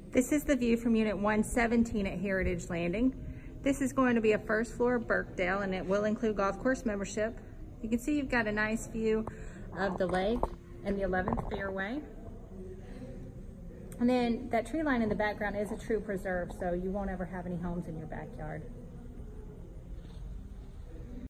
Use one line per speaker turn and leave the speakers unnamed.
This is the view from Unit 117 at Heritage Landing. This is going to be a first floor Birkdale, and it will include golf course membership. You can see you've got a nice view of the lake and the 11th fairway. And then that tree line in the background is a true preserve, so you won't ever have any homes in your backyard.